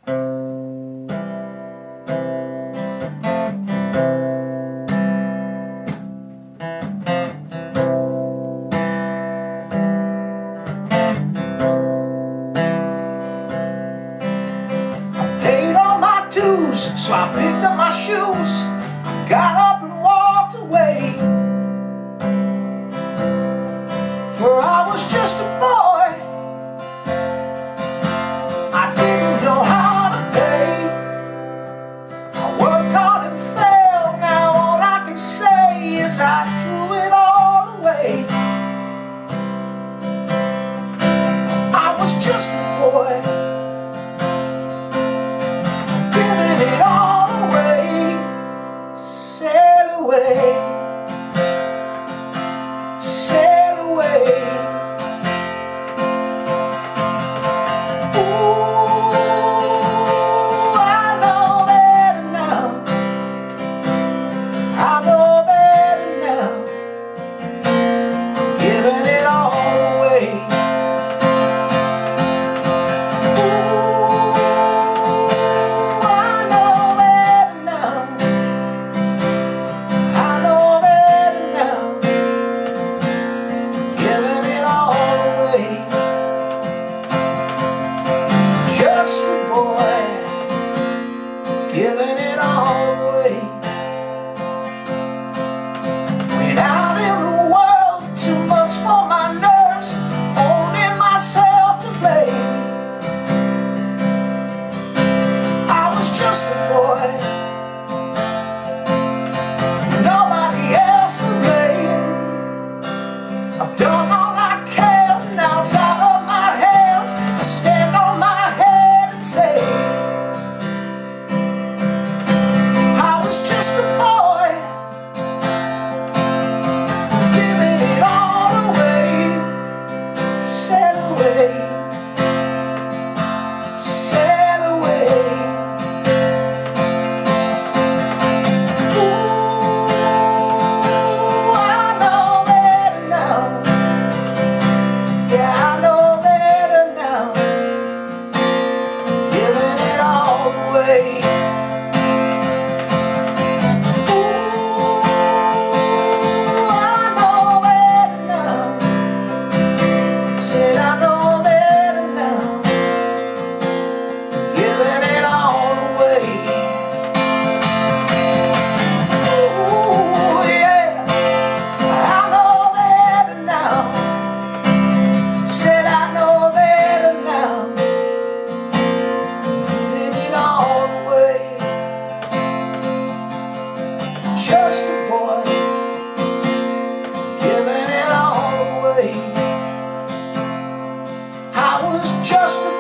So I picked up my shoes, I got up and walked away. For I was just a boy, I didn't know how to pay. I worked hard and failed, now all I can say is I threw it all away. I was just a boy, sail away. Ooh, I know better now. I know better now. Giving it all away. Ooh, I know better now. I know better now. Just a boy, giving it all away. Went out in the world, too much for my nerves, only myself to blame. I was just a boy, nobody else to blame. I've done all I can, now it's out of my hands to stand on my head and say, I was just a boy, giving it all away. Sail away, sail away. Ooh, I know better now. Yeah, I know better now. Giving it all away. Ooh, I know better now. Said I know better now. Giving it all away. Ooh, yeah, I know better now. Said I know better now. Giving it all away. Just a boy, giving it all away. I was just a